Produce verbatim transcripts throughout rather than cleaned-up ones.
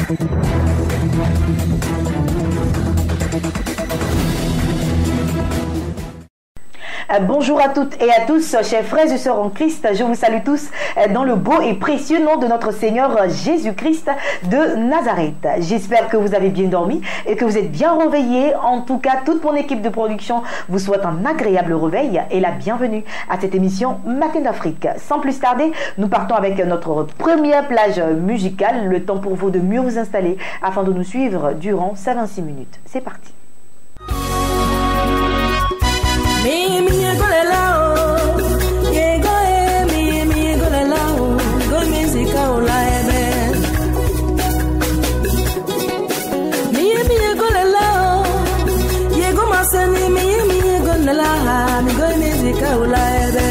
Bonjour à toutes et à tous, chers frères et sœurs en Christ, je vous salue tous dans le beau et précieux nom de notre Seigneur Jésus-Christ de Nazareth. J'espère que vous avez bien dormi et que vous êtes bien réveillés. En tout cas, toute mon équipe de production vous souhaite un agréable réveil et la bienvenue à cette émission Matin d'Afrique. Sans plus tarder, nous partons avec notre première plage musicale. Le temps pour vous de mieux vous installer afin de nous suivre durant ces vingt-six minutes. C'est parti. Mi mi go le lao, ye go e mi mi go le lao, go music o la ebe. Mi mi go le lao, ye go masani mi mi go le la, mi go music o la ebe.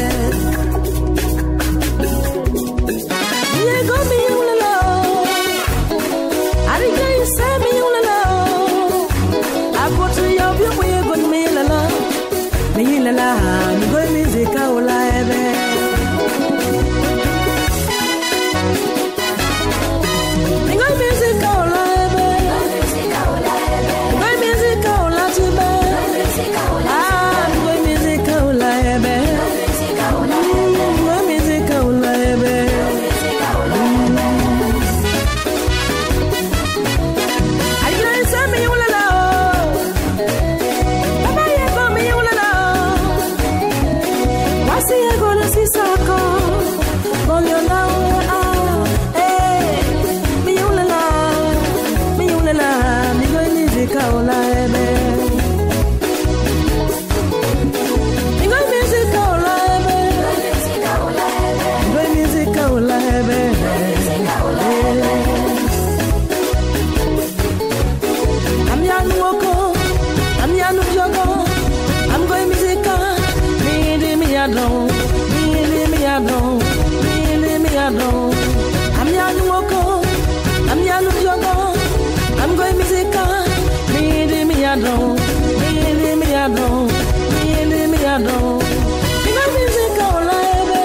Ye go mi le lao, ari go se mi le lao, apotu yo bi ye go mi le lao. Me la la, me go music o la ebe. Me go music o la ebe. Go music o la tibe. Ah, me go music o la ebe. Go music o la ebe. I can't say me you la la. Si ego na si sako, bolio na ah, eh, mi ulala, mi ulala, mi go music o la ebe, mi go music o la ebe, go music o la ebe, I'm yanu woko, I'm yanu jogo, I'm going music. Me alone, me me alone, me me alone. I'm yanu woko, I'm yanu jogo, I'm going musical. Me me alone, me me alone, me me alone. Me go musical live.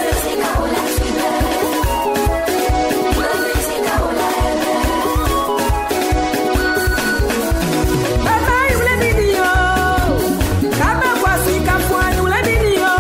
Bye you let me know. Kaba kwasi kapwa you let me know.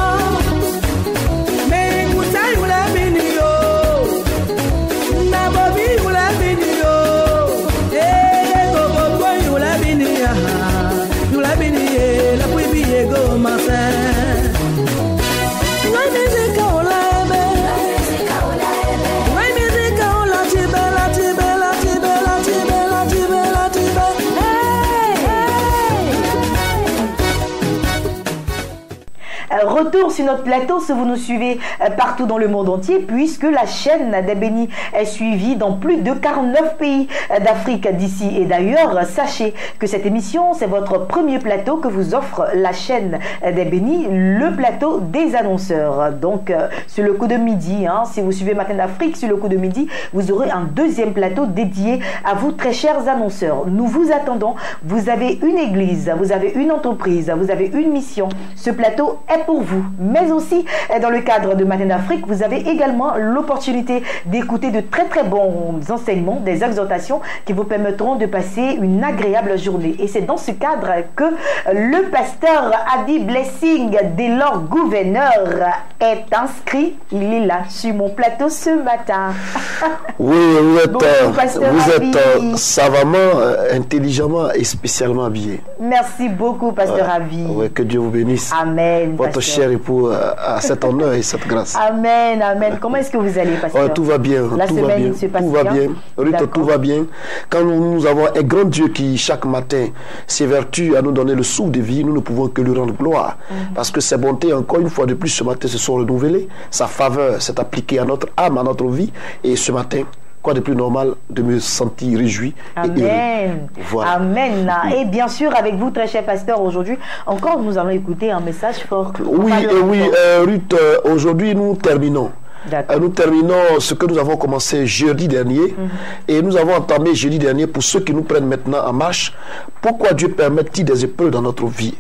Retour sur notre plateau si vous nous suivez partout dans le monde entier, puisque la chaîne des bénis est suivie dans plus de quarante-neuf pays d'Afrique d'ici et d'ailleurs. Sachez que cette émission, c'est votre premier plateau que vous offre la chaîne des bénis, le plateau des annonceurs. Donc, sur le coup de midi, hein, si vous suivez Matin d'Afrique, sur le coup de midi, vous aurez un deuxième plateau dédié à vous, très chers annonceurs. Nous vous attendons. Vous avez une église, vous avez une entreprise, vous avez une mission. Ce plateau est pour vous. Mais aussi, dans le cadre de Matin d'Afrique, vous avez également l'opportunité d'écouter de très très bons enseignements, des exhortations qui vous permettront de passer une agréable journée. Et c'est dans ce cadre que le pasteur Adi Blessing, dès lors gouverneur, est inscrit. Il est là sur mon plateau ce matin. Oui, vous êtes, Bonjour, vous êtes euh, savamment, euh, intelligemment et spécialement habillé. Merci beaucoup, pasteur Avi. Euh, ouais, que Dieu vous bénisse. Amen. Votre pasteur. cher époux a, a cet honneur et cette grâce. Amen, amen. Comment est-ce que vous allez, pasteur? Ouais, tout va bien. La tout semaine va bien. se passe tout va bien. Ruth, tout va bien. Quand nous, nous avons un grand Dieu qui, chaque matin, s'évertue à nous donner le souffle de vie, nous ne pouvons que lui rendre gloire. Mm-hmm. Parce que ses bontés, encore une fois de plus, ce matin, se sont renouvelées. Sa faveur s'est appliquée à notre âme, à notre vie. Et ce matin, quoi de plus normal de me sentir réjoui. Amen. Voilà. Amen. Et bien sûr, avec vous, très cher pasteur, aujourd'hui, encore nous allons écouter un message fort. Oui, et oui, euh, Ruth, euh, aujourd'hui, nous terminons. Euh, nous terminons ce que nous avons commencé jeudi dernier. Mm-hmm. Et nous avons entamé jeudi dernier pour ceux qui nous prennent maintenant en marche. Pourquoi Dieu permet-il des épreuves dans notre vie?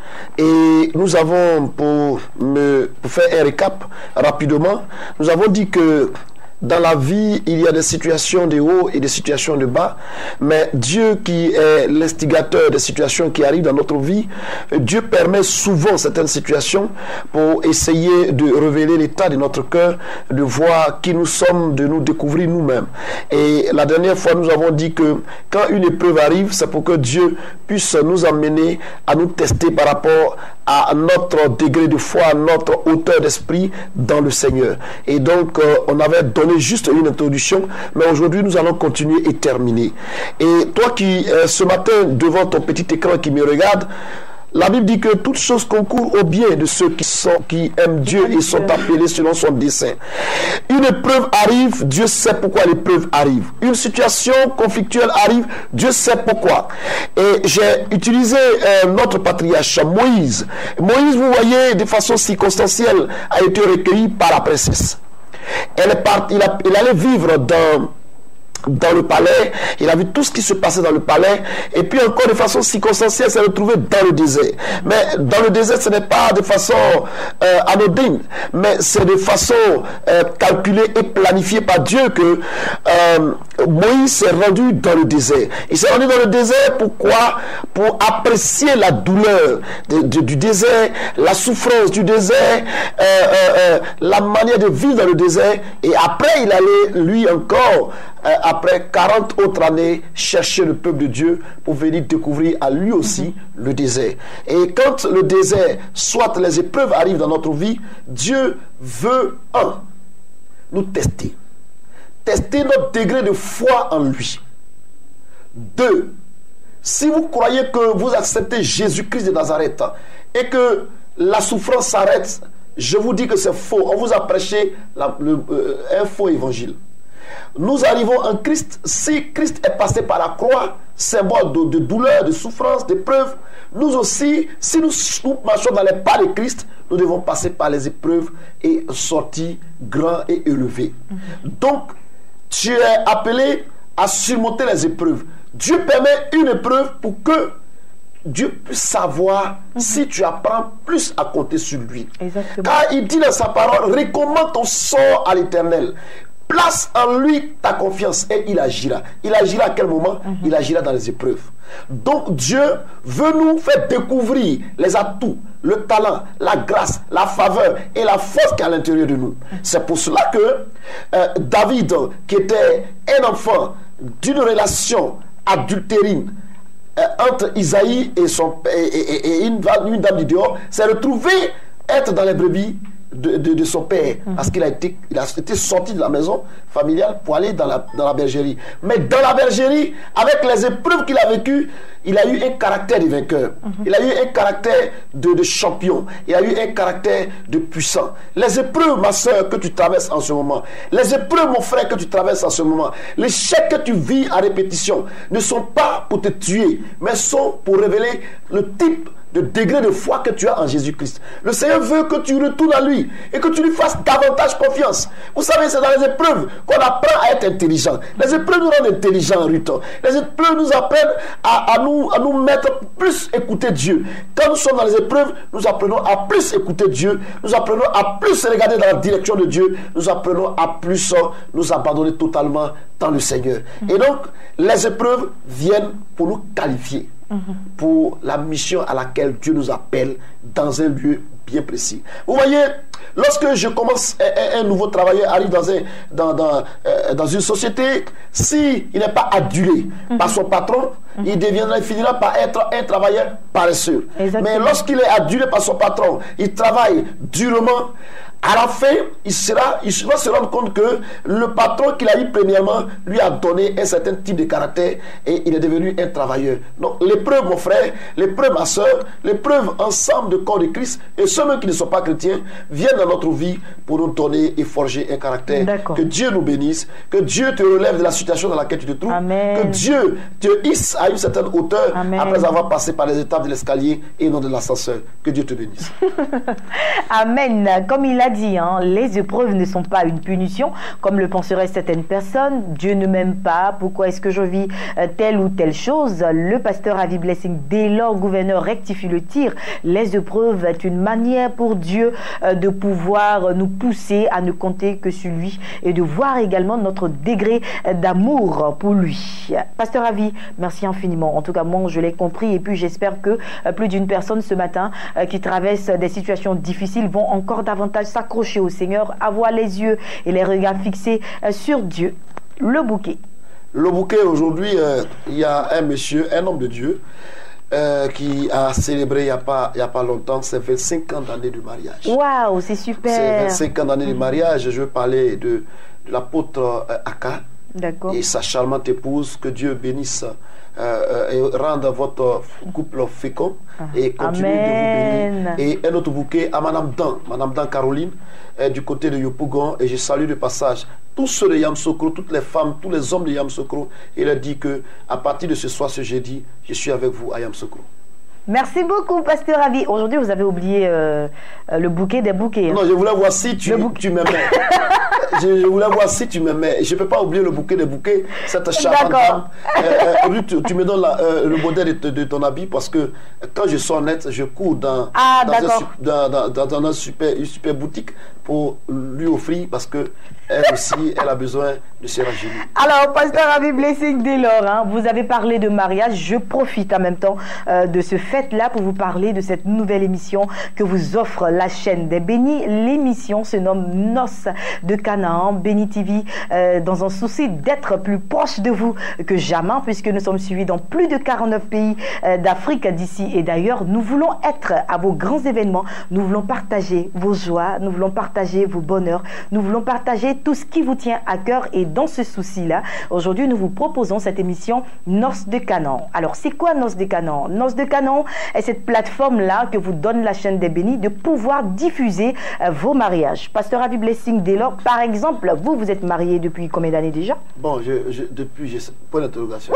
Et nous avons, pour, me, pour faire un récap rapidement, nous avons dit que dans la vie, il y a des situations de haut et des situations de bas, mais Dieu qui est l'instigateur des situations qui arrivent dans notre vie, Dieu permet souvent certaines situations pour essayer de révéler l'état de notre cœur, de voir qui nous sommes, de nous découvrir nous-mêmes. Et la dernière fois, nous avons dit que quand une épreuve arrive, c'est pour que Dieu puisse nous amener à nous tester par rapport à notre degré de foi, à notre hauteur d'esprit dans le Seigneur. Et donc, euh, on avait donné juste une introduction, mais aujourd'hui, nous allons continuer et terminer. Et toi qui, euh, ce matin, devant ton petit écran qui me regarde, la Bible dit que toutes choses concourent au bien de ceux qui, sont, qui aiment Dieu et sont appelés selon son dessein. Une épreuve arrive, Dieu sait pourquoi l'épreuve arrive. Une situation conflictuelle arrive, Dieu sait pourquoi. Et j'ai utilisé euh, notre patriarche Moïse. Moïse, vous voyez, de façon circonstancielle, a été recueilli par la princesse. Elle est part, il, a, il allait vivre dans... dans le palais, il a vu tout ce qui se passait dans le palais, et puis encore de façon circonstancielle, s'est retrouvé dans le désert. Mais dans le désert, ce n'est pas de façon euh, anodine, mais c'est de façon euh, calculée et planifiée par Dieu que euh, Moïse s'est rendu dans le désert. Il s'est rendu dans le désert, pourquoi? Pour apprécier la douleur de, de, du désert, la souffrance du désert, euh, euh, euh, la manière de vivre dans le désert, et après il allait, lui encore, euh, après quarante autres années, chercher le peuple de Dieu pour venir découvrir à lui aussi le désert. Et quand le désert, soit les épreuves arrivent dans notre vie, Dieu veut, un, nous tester. Tester notre degré de foi en lui. Deux, si vous croyez que vous acceptez Jésus-Christ de Nazareth et que la souffrance s'arrête, je vous dis que c'est faux. On vous a prêché la, le, euh, un faux évangile. Nous arrivons en Christ. Si Christ est passé par la croix, symbole de, de douleur, de souffrance, d'épreuve, nous aussi, si nous, nous marchons dans les pas de Christ, nous devons passer par les épreuves et sortir grand et élevé. Mm-hmm. Donc, tu es appelé à surmonter les épreuves. Dieu permet une épreuve pour que Dieu puisse savoir mm-hmm. si tu apprends plus à compter sur lui. Exactement. Car il dit dans sa parole, recommande ton sort à l'Éternel. Place en lui ta confiance et il agira. Il agira à quel moment? Mm-hmm. Il agira dans les épreuves. Donc Dieu veut nous faire découvrir les atouts, le talent, la grâce, la faveur et la force qui est à l'intérieur de nous. Mm-hmm. C'est pour cela que euh, David, qui était un enfant d'une relation adultérine euh, entre Isaïe et, son, et, et, et une, une dame du dehors, s'est retrouvé être dans les brebis De, de, de son père, mmh. parce qu'il a été, il a été sorti de la maison familiale pour aller dans la, dans la bergerie. Mais dans la bergerie, avec les épreuves qu'il a vécues, il a eu un caractère de vainqueur. Mmh. Il a eu un caractère de, de champion. Il a eu un caractère de puissant. Les épreuves, ma soeur, que tu traverses en ce moment, les épreuves, mon frère, que tu traverses en ce moment, les chèques que tu vis à répétition ne sont pas pour te tuer, mais sont pour révéler le type de degré de foi que tu as en Jésus-Christ. Le Seigneur veut que tu retournes à lui et que tu lui fasses davantage confiance. Vous savez, c'est dans les épreuves qu'on apprend à être intelligent. Les épreuves nous rendent intelligents, Ruth. Les épreuves nous apprennent à, à, nous, à nous mettre plus écouter Dieu. Quand nous sommes dans les épreuves, nous apprenons à plus écouter Dieu. Nous apprenons à plus regarder dans la direction de Dieu. Nous apprenons à plus nous abandonner totalement dans le Seigneur. Mm-hmm. Et donc, les épreuves viennent pour nous qualifier. Mm-hmm. Pour la mission à laquelle Dieu nous appelle dans un lieu bien précis. Vous voyez, lorsque je commence un, un nouveau travailleur arrive dans, un, dans, dans, euh, dans une société, s'il n'est pas adulé mm-hmm. par son patron, mm-hmm. il deviendra, il finira par être un travailleur paresseux. Mais lorsqu'il est adulé par son patron, il travaille durement. À la fin, il, sera, il va se rendre compte que le patron qu'il a eu premièrement lui a donné un certain type de caractère et il est devenu un travailleur. Donc l'épreuve, mon frère, l'épreuve, ma soeur, l'épreuve ensemble de corps de Christ et ceux qui ne sont pas chrétiens viennent dans notre vie pour nous donner et forger un caractère. Que Dieu nous bénisse, que Dieu te relève de la situation dans laquelle tu te trouves, Amen. Que Dieu te hisse à une certaine hauteur Amen. Après avoir passé par les étapes de l'escalier et non de l'ascenseur. Que Dieu te bénisse. Amen. Comme il a l'a dit, hein, les épreuves ne sont pas une punition, comme le penseraient certaines personnes. Dieu ne m'aime pas, pourquoi est-ce que je vis euh, telle ou telle chose? Le pasteur Ravi Blessing, dès lors gouverneur, rectifie le tir. Les épreuves est une manière pour Dieu euh, de pouvoir nous pousser à ne compter que sur lui et de voir également notre degré d'amour pour lui. Pasteur Ravi, merci infiniment. En tout cas, moi, je l'ai compris et puis j'espère que euh, plus d'une personne ce matin euh, qui traverse des situations difficiles vont encore davantage s'accrocher au Seigneur, avoir les yeux et les regards fixés euh, sur Dieu. Le bouquet. Le bouquet, aujourd'hui, euh, il y a un monsieur, un homme de Dieu, euh, qui a célébré il n'y a, pas, il y a pas longtemps ses vingt-cinq ans d'année de mariage. Waouh, c'est super. C'est vingt-cinq ans d'année de mariage. Je veux parler de, de l'apôtre euh, Aka et sa charmante épouse. Que Dieu bénisse euh, et rende votre couple fécond et continue Amen. de vous bénir. Et un autre bouquet à Madame Dan, Madame Dan Caroline, euh, du côté de Yopougon. Et je salue de passage tous ceux de Yamoussoukro, toutes les femmes, tous les hommes de Yamoussoukro. Il a dit que à partir de ce soir, ce jeudi, je suis avec vous à Yamoussoukro. Merci beaucoup, Pasteur Ravi. Aujourd'hui, vous avez oublié euh, le bouquet des bouquets. Hein. Non, je voulais voir si tu, tu m'aimais. je, je voulais voir si tu m'aimais. Je ne peux pas oublier le bouquet des bouquets. Cette charmante femme. Euh, euh, tu, tu me donnes la, euh, le modèle de, de ton habit parce que quand je sors net, je cours dans, ah, dans, un, dans, dans, dans un super, une super boutique pour lui offrir parce que elle aussi, elle a besoin de se rajeunir. Alors, Pasteur Ravi Blessing, dès lors, hein, vous avez parlé de mariage. Je profite en même temps euh, de ce fait-là pour vous parler de cette nouvelle émission que vous offre la chaîne des Bénis. L'émission se nomme Noces de Canaan. Béni T V, euh, dans un souci d'être plus proche de vous que jamais, puisque nous sommes suivis dans plus de quarante-neuf pays euh, d'Afrique, d'ici et d'ailleurs. Nous voulons être à vos grands événements. Nous voulons partager vos joies. Nous voulons partager vos bonheurs. Nous voulons partager tout ce qui vous tient à cœur. Et dans ce souci-là, aujourd'hui, nous vous proposons cette émission Noces de Canaan. Alors, c'est quoi Noces de Canaan? Noces de Canaan est cette plateforme-là que vous donne la chaîne des Bénis de pouvoir diffuser euh, vos mariages. Pasteur Ravi Blessing, dès lors, par exemple, vous, vous êtes marié depuis combien d'années déjà? Bon, je, je, depuis, je, point d'interrogation.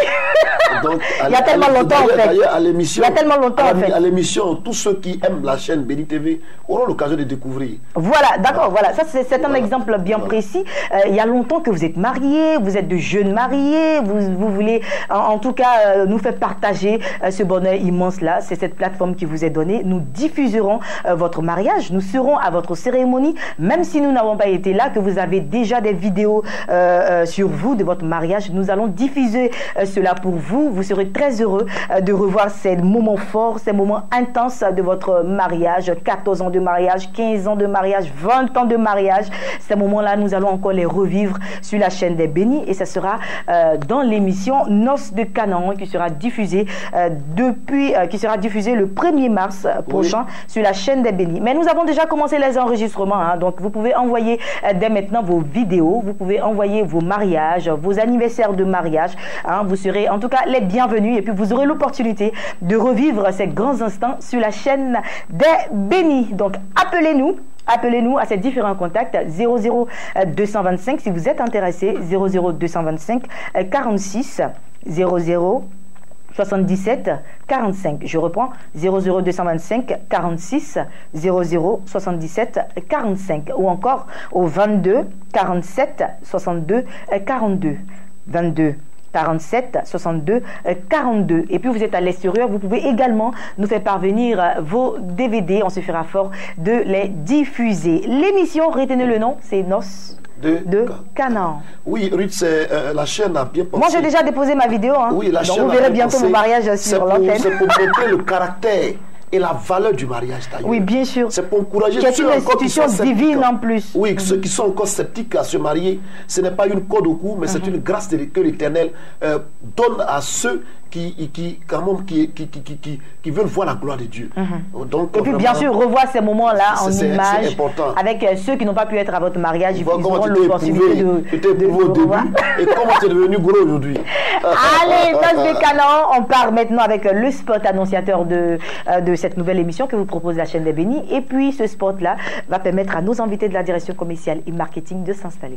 Il y a tellement longtemps, en fait. À l'émission, Il y a tellement longtemps, en fait. À l'émission, tous ceux qui aiment la chaîne Béni T V auront l'occasion de découvrir. Voilà, d'accord, voilà. Ça, c'est un voilà. exemple bien voilà. précis. Euh, il y a longtemps que vous êtes mariés, vous êtes de jeunes mariés, vous, vous voulez, en, en tout cas, euh, nous faire partager euh, ce bonheur immense-là. C'est cette plateforme qui vous est donnée. Nous diffuserons euh, votre mariage. Nous serons à votre cérémonie, même si nous n'avons pas été là, que vous avez déjà des vidéos euh, euh, sur vous, de votre mariage. Nous allons diffuser euh, cela pour vous. Vous serez très heureux euh, de revoir ces moments forts, ces moments intenses de votre mariage. quatorze ans de mariage, quinze ans de mariage, vingt ans de mariage. Ces moments-là, nous allons encore les revivre sur la chaîne des Bénis et ça sera euh, dans l'émission Noces de Canaan qui sera diffusée euh, depuis, euh, qui sera diffusée le premier mars prochain oui. sur la chaîne des Bénis. Mais nous avons déjà commencé les enregistrements, hein, donc vous pouvez envoyer euh, dès maintenant vos vidéos, vous pouvez envoyer vos mariages, vos anniversaires de mariage. Hein, vous serez en tout cas les bienvenus et puis vous aurez l'opportunité de revivre ces grands instants sur la chaîne des Bénis. Donc appelez-nous. Appelez-nous à ces différents contacts zéro zéro deux cent vingt-cinq si vous êtes intéressé, zéro zéro deux cent vingt-cinq quarante-six zéro zéro soixante-dix-sept quarante-cinq. Je reprends zéro zéro deux cent vingt-cinq quarante-six zéro zéro soixante-dix-sept quarante-cinq ou encore au vingt-deux quarante-sept soixante-deux quarante-deux. vingt-deux quarante-sept soixante-deux quarante-deux. Et puis vous êtes à l'extérieur, vous pouvez également nous faire parvenir vos D V D. On se fera fort de les diffuser. L'émission, retenez le nom, c'est Noces de, de Canaan. Oui, Ruth, euh, la chaîne a bien pensé. Moi, j'ai déjà déposé ma vidéo. Hein. Oui, la Donc chaîne vous verrez bientôt mon mariage sur l'antenne. C'est pour montrer le caractère et la valeur du mariage d'ailleurs. Oui, bien sûr. C'est pour encourager ceux qui sont institution divine en plus. Oui, mm-hmm. ceux qui sont encore sceptiques à se marier, ce n'est pas une corde au cou, mais mm-hmm. c'est une grâce que l'Éternel euh, donne à ceux qui, qui, quand même, qui, qui, qui, qui, qui, qui veulent voir la gloire de Dieu. Mm-hmm. Donc, et puis bien sûr, revoir ces moments-là en image avec euh, ceux qui n'ont pas pu être à votre mariage. Ils auront l'opportunité de, de, de, de au début et comment tu es devenu gros aujourd'hui. Allez, Noces de Canaan, on part maintenant avec le spot annonciateur de, euh, de cette nouvelle émission que vous propose la chaîne des Bénis. Et puis ce spot-là va permettre à nos invités de la direction commerciale et marketing de s'installer.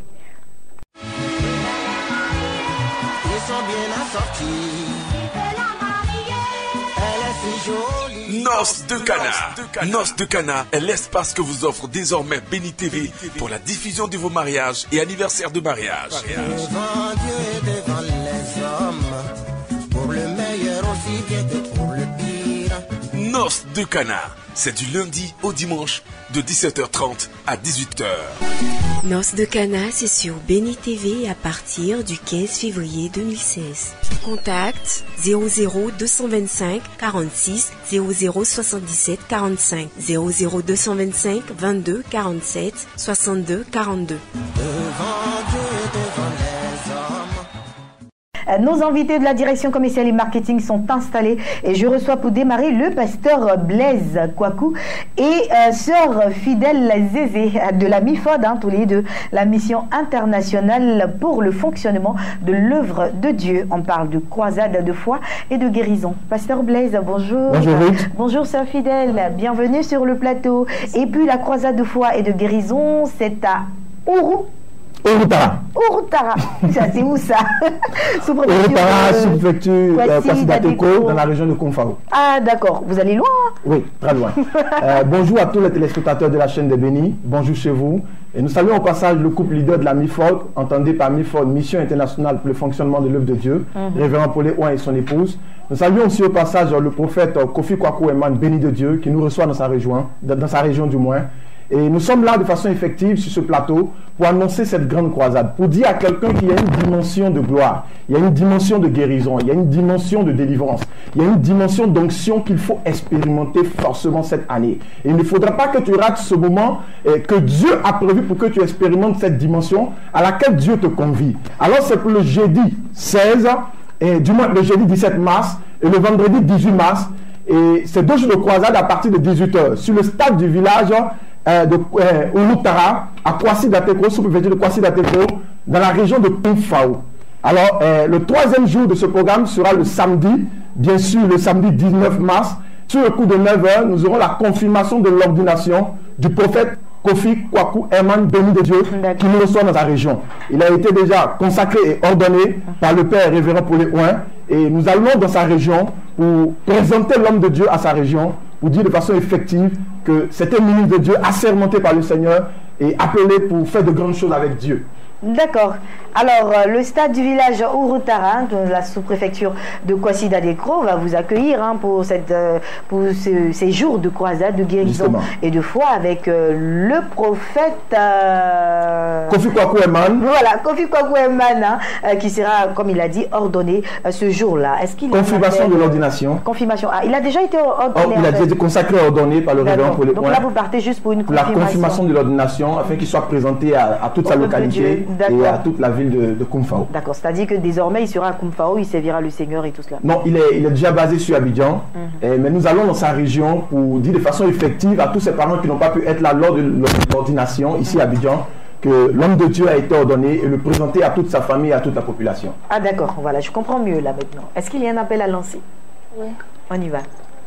Ils sont bien assortis. Elle est si jolie. Noces de Cana. Noces de Cana est l'espace que vous offre désormais Béni T V pour la diffusion de vos mariages et anniversaires de mariage. Devant Dieu et devant les hommes, pour le meilleur aussi bien que pour le pire. Noces de Cana, c'est du lundi au dimanche de dix-sept heures trente à dix-huit heures. Noces de Cana, c'est sur Béni T V à partir du quinze février deux mille seize. Contact zéro zéro deux cent vingt-cinq quarante-six zéro zéro soixante-dix-sept quarante-cinq zéro zéro deux cent vingt-cinq vingt-deux quarante-sept soixante-deux quarante-deux. Devant Dieu et devant les hommes. Nos invités de la direction commerciale et marketing sont installés et je reçois pour démarrer le pasteur Blaise Kwaku et euh, sœur Fidèle Zézé de la MIFOD, hein, tous les deux, la mission internationale pour le fonctionnement de l'œuvre de Dieu. On parle de croisade de foi et de guérison. Pasteur Blaise, bonjour. Bonjour Ruth. Bonjour sœur Fidèle, bienvenue sur le plateau. Et puis la croisade de foi et de guérison, c'est à Ourou. Urutara. Urutara, ça c'est où ça? Urutara, sous-préfecture Kwasi Dateko, dans la région de Koumfao. Ah d'accord, vous allez loin? Oui, très loin. euh, bonjour à tous les téléspectateurs de la chaîne de Béni, bonjour chez vous. Et nous saluons au passage le couple leader de la MIFOD, entendez par MIFOD, Mission Internationale pour le fonctionnement de l'œuvre de Dieu, mm-hmm. Révérend Paulé Ouin et son épouse. Nous saluons aussi au passage le prophète Kofi Kwaku Eman, béni de Dieu, qui nous reçoit dans sa région, dans sa région du moins. Et nous sommes là de façon effective sur ce plateau pour annoncer cette grande croisade, pour dire à quelqu'un qu'il y a une dimension de gloire, il y a une dimension de guérison, il y a une dimension de délivrance, il y a une dimension d'onction qu'il faut expérimenter forcément cette année. Et il ne faudra pas que tu rates ce moment eh, que Dieu a prévu pour que tu expérimentes cette dimension à laquelle Dieu te convie. Alors c'est pour le jeudi seize, et du moins le jeudi dix-sept mars et le vendredi dix-huit mars. Et c'est deux jours de croisade à partir de dix-huit heures sur le stade du village Euh, de euh, Urutara, à Kwasi Dateko, sous-préfecture de Kwasi Dateko, dans la région de Koumfao. Alors, euh, le troisième jour de ce programme sera le samedi, bien sûr, le samedi dix-neuf mars. Sur le coup de neuf heures, nous aurons la confirmation de l'ordination du prophète Kofi Kwaku Eman, béni de Dieu, qui nous reçoit dans sa région. Il a été déjà consacré et ordonné par le Père révérend Paulé Ouin. Et nous allons dans sa région pour présenter l'homme de Dieu à sa région, pour dire de façon effective que c'est un ministre de Dieu assermenté par le Seigneur et appelé pour faire de grandes choses avec Dieu. D'accord. Alors, euh, le stade du village Urutara, de la sous-préfecture de Kwasi Dateko, va vous accueillir hein, pour, cette, euh, pour ce, ces jours de croisade, de guérison Justement. et de foi avec euh, le prophète euh... Kofi Kwaku Eman. Voilà, Kofi Kwaku Eman, hein, euh, qui sera, comme il a dit, ordonné euh, ce jour-là. Est-ce qu'il Confirmation de l'ordination. Confirmation. Ah, il a déjà été ordonné. Oh, il a déjà été consacré et ordonné par le révérend Paulé Ouin. Donc là, vous partez juste pour une confirmation. La confirmation de l'ordination, afin qu'il soit présenté à, à toute Au sa localité et à toute la ville de, de Koumfao. D'accord, c'est-à-dire que désormais il sera à Koumfao, il servira le Seigneur et tout cela. Non, il est, il est déjà basé sur Abidjan, mm-hmm. et, mais nous allons dans sa région pour dire de façon effective à tous ces parents qui n'ont pas pu être là lors de l'ordination ici à Abidjan, que l'homme de Dieu a été ordonné et le présenter à toute sa famille et à toute la population. Ah d'accord, voilà, je comprends mieux là maintenant. Est-ce qu'il y a un appel à lancer? Oui. On y va.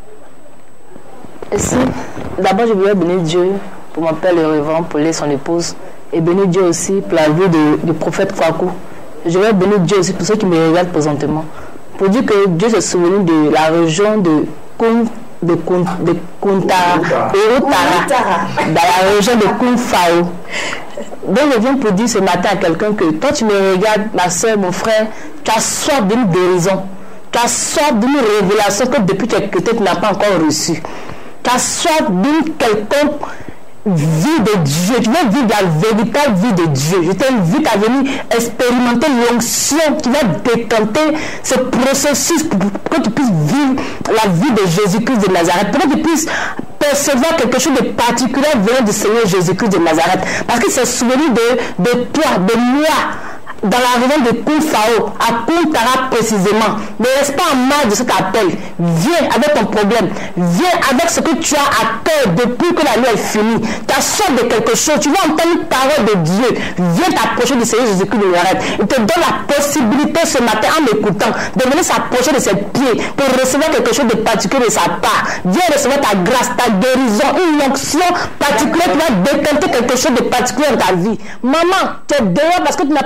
Et si, d'abord je voulais bénir Dieu pour mon père le révérend Paulé, son épouse, et bénir Dieu aussi pour la vie du prophète Kwaku. Je vais bénir Dieu aussi pour ceux qui me regardent présentement. Pour dire que Dieu s'est souvenu de la région de Koum, de Koum, de Kuntara, dans la région de Koumfao. Donc je viens pour dire ce matin à quelqu'un que toi tu me regardes, ma soeur, mon frère, tu as soif d'une guérison. Tu as soif d'une révélation que depuis quelque temps tu n'as pas encore reçue. Tu as soif d'une quelconque vie de Dieu, tu veux vivre la véritable vie de Dieu. Je t'invite à venir expérimenter l'onction qui va décanter ce processus pour que tu puisses vivre la vie de Jésus-Christ de Nazareth, pour que tu puisses percevoir quelque chose de particulier venant du Seigneur Jésus-Christ de Nazareth, parce qu'il s'est souvenu de, de toi, de moi, dans la région de Koumfao, à Kuntara précisément. Ne reste pas en marge de cet appel. Viens avec ton problème. Viens avec ce que tu as à cœur depuis que la nuit est finie. Tu as soif de quelque chose. Tu vas entendre une parole de Dieu. Viens t'approcher du Seigneur Jésus-Christ de Nazareth. Il te donne la possibilité ce matin, en m'écoutant, de venir s'approcher de ses pieds pour recevoir quelque chose de particulier de sa part. Viens recevoir ta grâce, ta guérison, une onction particulière qui va décanter quelque chose de particulier dans ta vie. Maman, tu es dehors parce que tu n'as pas un toit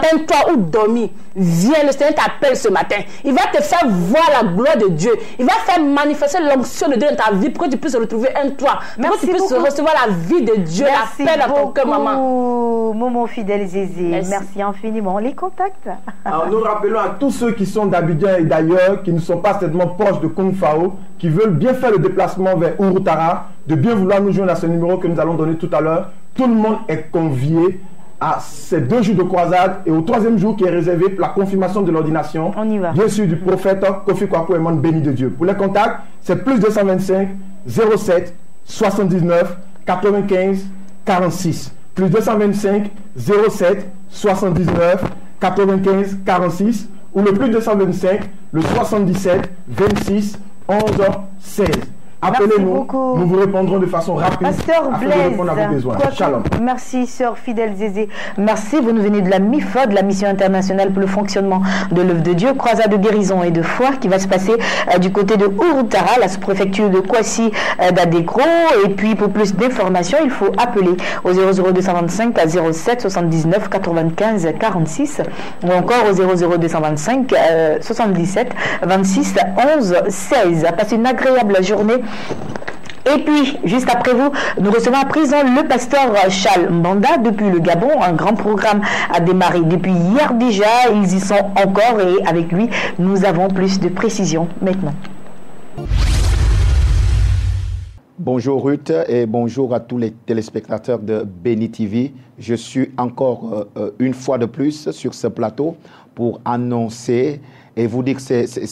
asseoir ou dormir, viens, le Seigneur t'appelle ce matin. Il va te faire voir la gloire de Dieu. Il va faire manifester l'onction de Dieu dans ta vie pour que tu puisses retrouver un toit, pour que tu puisses beaucoup. recevoir la vie de Dieu, Merci la paix dans ton cœur, maman. Maman fidèle Zézé, merci. Merci infiniment. Les contacts. Alors nous rappelons à tous ceux qui sont d'Abidjan et d'ailleurs, qui ne sont pas certainement proches de Kung Fao, qui veulent bien faire le déplacement vers Urutara, de bien vouloir nous joindre à ce numéro que nous allons donner tout à l'heure. Tout le monde est convié à ces deux jours de croisade et au troisième jour qui est réservé pour la confirmation de l'ordination. On y va. Bien sûr, du prophète Kofi Kwaku Emmanuel béni de Dieu. Pour les contacts, c'est plus deux cent vingt-cinq zéro sept soixante-dix-neuf quatre-vingt-quinze quarante-six. Plus deux cent vingt-cinq zéro sept soixante-dix-neuf quatre-vingt-quinze quarante-six ou le plus deux cent vingt-cinq le soixante-dix-sept vingt-six onze seize. Appelez-nous, nous vous répondrons de façon rapide Pasteur afin Blaise, de répondre à vos besoins. Shalom. Merci, sœur fidèle Zézé. Merci, vous nous venez de la M I F O D, la Mission internationale pour le fonctionnement de l'œuvre de Dieu, croisade de guérison et de foi qui va se passer euh, du côté de Urutara, la sous-préfecture de Kwasi euh, d'Adekro. Et puis, pour plus d'informations, il faut appeler au zéro zéro deux cent vingt-cinq à zéro sept soixante-dix-neuf quatre-vingt-quinze quarante-six ou encore au zéro zéro deux cent vingt-cinq euh, soixante-dix-sept vingt-six onze seize. Passez une agréable journée. Et puis, juste après vous, nous recevons à présent le pasteur Charles Mbanda depuis le Gabon. Un grand programme a démarré depuis hier déjà. Ils y sont encore et avec lui, nous avons plus de précisions maintenant. Bonjour Ruth et bonjour à tous les téléspectateurs de Béni T V. Je suis encore euh, une fois de plus sur ce plateau pour annoncer et vous dire que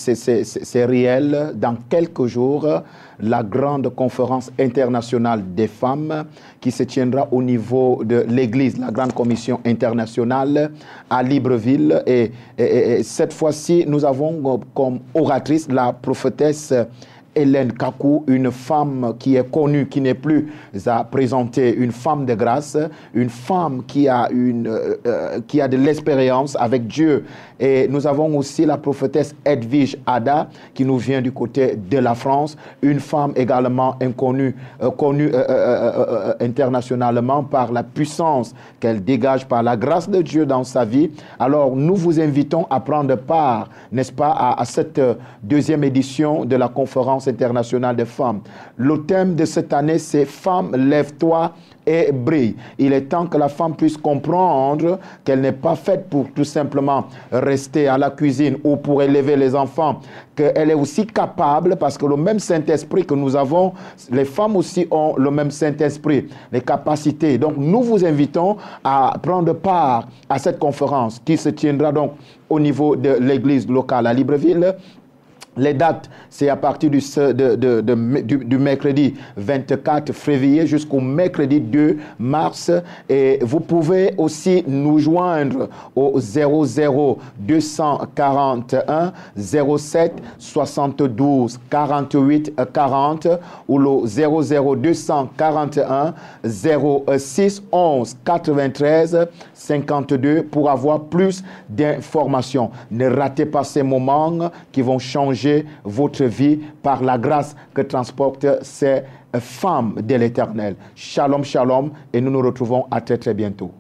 c'est réel. Dans quelques jours, la grande conférence internationale des femmes qui se tiendra au niveau de l'Église, la grande commission internationale à Libreville. Et, et, et cette fois-ci, nous avons comme oratrice la prophétesse Hélène Kakou, une femme qui est connue, qui n'est plus à présenter, une femme de grâce, une femme qui a, une, euh, qui a de l'expérience avec Dieu. Et nous avons aussi la prophétesse Edwige Ada, qui nous vient du côté de la France, une femme également inconnue, euh, connue euh, euh, euh, internationalement par la puissance qu'elle dégage, par la grâce de Dieu dans sa vie. Alors nous vous invitons à prendre part, n'est-ce pas, à, à cette deuxième édition de la conférence internationale des femmes. Le thème de cette année, c'est « Femme, lève-toi et brille ». Il est temps que la femme puisse comprendre qu'elle n'est pas faite pour tout simplement rester à la cuisine ou pour élever les enfants, qu'elle est aussi capable, parce que le même Saint-Esprit que nous avons, les femmes aussi ont le même Saint-Esprit, les capacités. Donc nous vous invitons à prendre part à cette conférence qui se tiendra donc au niveau de l'église locale à Libreville. Les dates, c'est à partir du, de, de, de, du, du mercredi vingt-quatre février jusqu'au mercredi deux mars. Et vous pouvez aussi nous joindre au zéro zéro deux cent quarante et un zéro sept soixante-douze quarante-huit quarante ou le zéro zéro deux cent quarante et un zéro six onze quatre-vingt-treize cinquante-deux pour avoir plus d'informations. Ne ratez pas ces moments qui vont changer votre vie par la grâce que transportent ces femmes de l'Éternel. Shalom, shalom, et nous nous retrouvons à très très bientôt.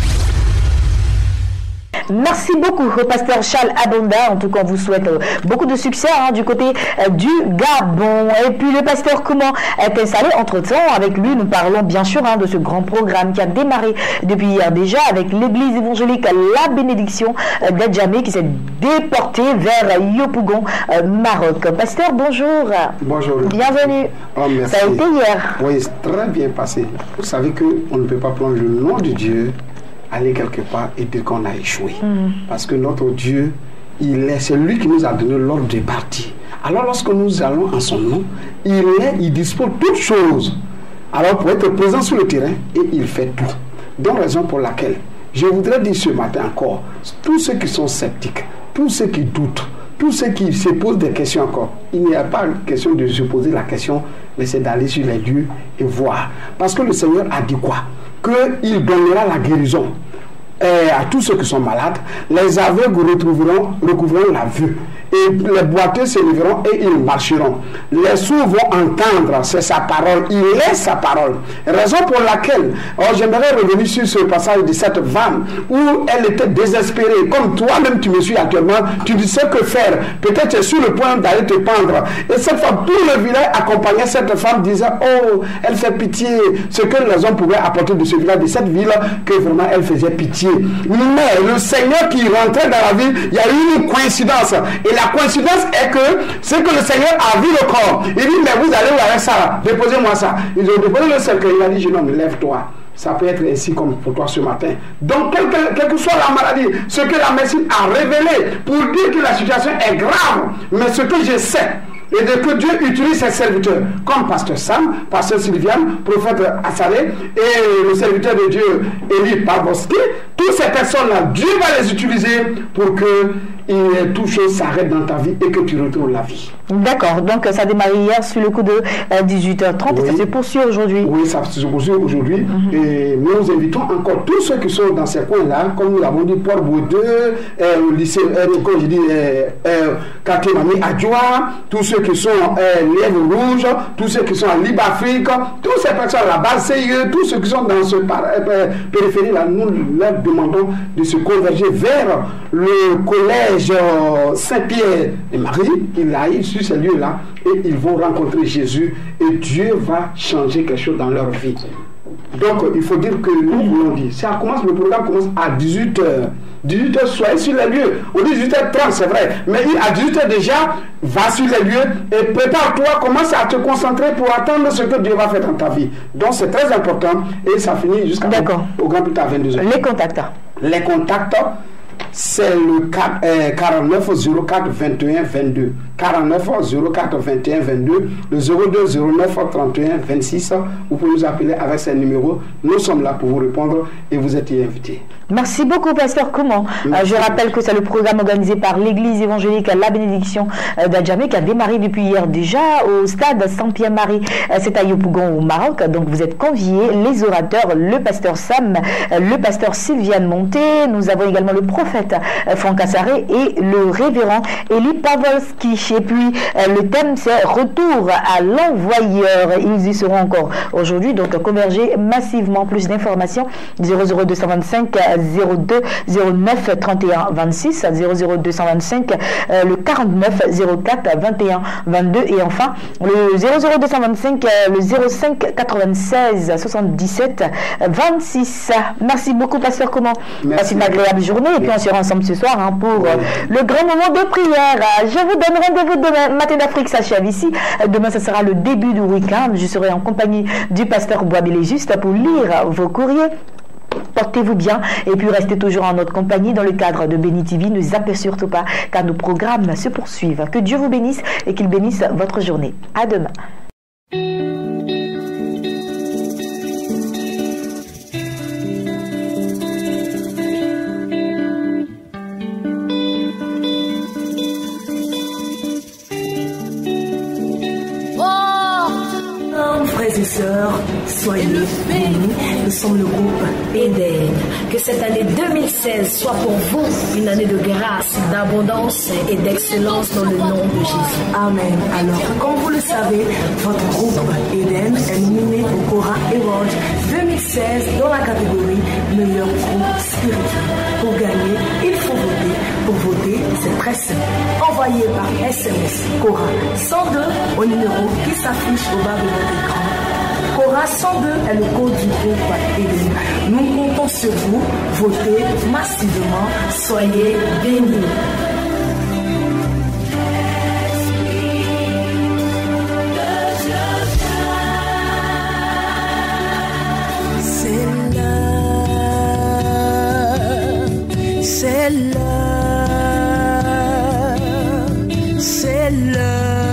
Merci beaucoup au pasteur Charles Abonda. En tout cas, on vous souhaite euh, beaucoup de succès hein, du côté euh, du Gabon. Et puis le pasteur comment est installé entre-temps. Avec lui, nous parlons bien sûr hein, de ce grand programme qui a démarré depuis hier déjà avec l'église évangélique La Bénédiction euh, d'Adjamé qui s'est déportée vers Yopougon, euh, Maroc. Pasteur, bonjour. Bonjour. Bienvenue. Oh, merci. Ça a été hier. Oui, très bien passé. Vous savez qu'on ne peut pas prendre le nom de Dieu, aller quelque part et dire qu'on a échoué. Mm. Parce que notre Dieu, il est celui qui nous a donné l'ordre de partir. Alors lorsque nous allons en son nom, il est, il dispose toutes choses. Alors pour être présent sur le terrain, et il fait tout. Donc raison pour laquelle je voudrais dire ce matin encore, tous ceux qui sont sceptiques, tous ceux qui doutent, tous ceux qui se posent des questions encore, il n'y a pas question de se poser la question, mais c'est d'aller sur les lieux et voir. Parce que le Seigneur a dit quoi? Qu'il donnera la guérison à tous ceux qui sont malades, les aveugles retrouveront, recouvreront la vue, et les boiteux se leveront et ils marcheront. Les sourds vont entendre, c'est sa parole, il est sa parole. Raison pour laquelle, oh, j'aimerais revenir sur ce passage de cette femme où elle était désespérée, comme toi-même tu me suis actuellement, tu ne sais que faire, peut-être tu es sur le point d'aller te pendre. Et cette femme, tout le village accompagnait cette femme, disant, oh, elle fait pitié, ce que les hommes pouvaient apporter de ce village, de cette ville, que vraiment elle faisait pitié. Mais le Seigneur qui rentrait dans la ville, il y a eu une coïncidence. Et la coïncidence est que c'est que le Seigneur a vu le corps. Il dit, mais vous allez où avec ça? Déposez-moi ça. Ils ont déposé le cercueil. Il a dit, jeune homme, lève-toi. Ça peut être ainsi comme pour toi ce matin. Donc, quelle que, quelle que soit la maladie, ce que la médecine a révélé pour dire que la situation est grave, mais ce que je sais, et de que Dieu utilise ses serviteurs, comme Pasteur Sam, Pasteur Sylviane, prophète Assalé, et le serviteur de Dieu, Élie Pavoski, toutes ces personnes-là, Dieu va les utiliser pour que tout chose s'arrête dans ta vie et que tu retrouves la vie. D'accord, donc ça a démarré hier sur le coup de euh, dix-huit heures trente, oui. Et ça se poursuit aujourd'hui. Oui, ça se poursuit aujourd'hui. Mm-hmm. Et nous invitons encore tous ceux qui sont dans ces coins-là, comme nous l'avons dit, Port-Baudeux, euh, au lycée, euh, comme je dis, euh, euh, Kakémami Adjoa, tous ceux qui sont euh, Lièvre Rouge, tous ceux qui sont en Libre-Afrique, tous ces personnes à la base C I E, tous ceux qui sont dans ce par, euh, périphérie-là, nous leur demandons de se converger vers le collège Saint-Pierre et Marie, il a eu sur ces lieux-là, et ils vont rencontrer Jésus, et Dieu va changer quelque chose dans leur vie. Donc, il faut dire que nous voulons dire, ça commence, le programme commence à dix-huit heures. dix-huit heures, soyez sur les lieux. On dit dix-huit heures trente, c'est vrai. Mais à dix-huit heures déjà, va sur les lieux et prépare-toi, commence à te concentrer pour attendre ce que Dieu va faire dans ta vie. Donc, c'est très important et ça finit jusqu'à au grand plus tard vingt-deux heures. Les contacts. Les contacts, c'est le quarante-neuf zéro quatre vingt et un vingt-deux. quarante-neuf zéro quatre vingt et un vingt-deux, le zéro deux zéro neuf trente et un vingt-six. Vous pouvez nous appeler avec ces numéros. Nous sommes là pour vous répondre et vous êtes invités. Merci beaucoup, Pasteur Comment. Euh, je rappelle que c'est le programme organisé par l'Église évangélique La Bénédiction euh, d'Adjamé qui a démarré depuis hier déjà au stade Saint-Pierre-Marie. Euh, c'est à Yopougon au Maroc. Donc vous êtes conviés, les orateurs, le pasteur Sam, euh, le pasteur Sylviane Monté. Nous avons également le prophète euh, Franck Assaré et le révérend Élie Pawlowski. Et puis euh, le thème c'est retour à l'envoyeur. Ils y seront encore aujourd'hui. Donc convergez massivement. Plus d'informations zéro zéro deux cent vingt-cinq zéro deux zéro neuf trente et un vingt-six, zéro zéro deux cent vingt-cinq euh, le quarante-neuf zéro quatre vingt et un vingt-deux et enfin le zéro zéro deux cent vingt-cinq euh, le zéro cinq quatre-vingt-seize soixante-dix-sept vingt-six. Merci beaucoup, Pasteur Comment. Passez une agréable journée et puis on sera ensemble ce soir hein, pour euh, le grand moment de prière. Je vous donne rendez-vous demain. Matin d'Afrique s'achève ici. Demain, ce sera le début du week-end. Je serai en compagnie du pasteur Boisbélé Juste pour lire vos courriers. Portez-vous bien et puis restez toujours en notre compagnie dans le cadre de Béni T V. Ne zappez surtout pas car nos programmes se poursuivent. Que Dieu vous bénisse et qu'il bénisse votre journée. À demain. Frères et sœurs, soyez bénis. Nous sommes le groupe Eden. Que cette année deux mille seize soit pour vous une année de grâce, d'abondance et d'excellence dans le nom de Jésus. Amen. Alors, comme vous le savez, votre groupe Eden est nominé au Cora Award deux mille seize dans la catégorie meilleur groupe spirituel. Pour gagner, il faut voter. Pour voter, c'est très simple. Envoyez par S M S Cora cent deux au numéro qui s'affiche au bas de votre écran. Cora cent deux est le code du groupe Eden. Nous comptons sur vous. Votez massivement. Soyez bénis. C'est là, c'est là, c'est là.